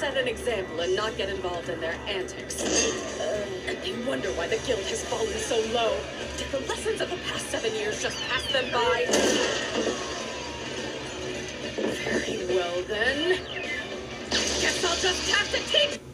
set an example and not get involved in their antics. And they wonder why the guild has fallen so low. Did the lessons of the past 7 years just pass them by? Very well then. Guess I'll just have to teach